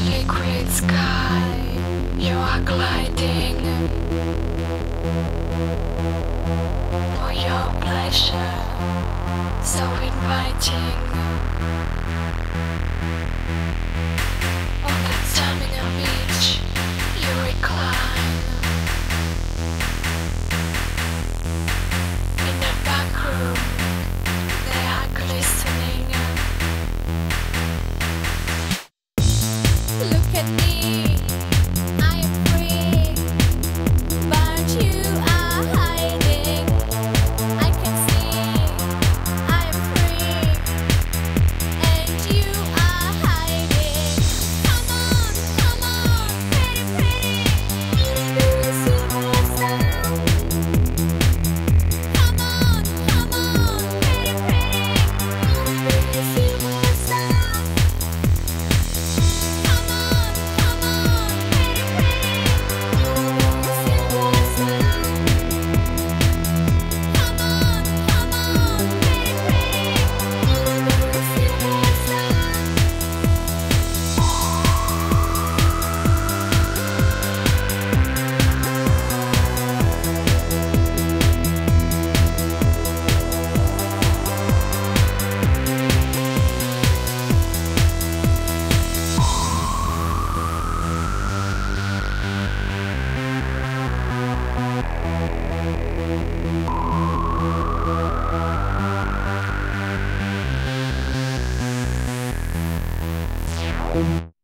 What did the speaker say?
Liquid sky, you are gliding for your pleasure, so inviting. On the Stamina beach, you recline in the back room. They are glistening. Look at me, I am free, but you are hiding. I can see, I am free, and you are hiding. Come on, pretty, pretty, superstar. Come on, pretty, pretty, superstar. Thank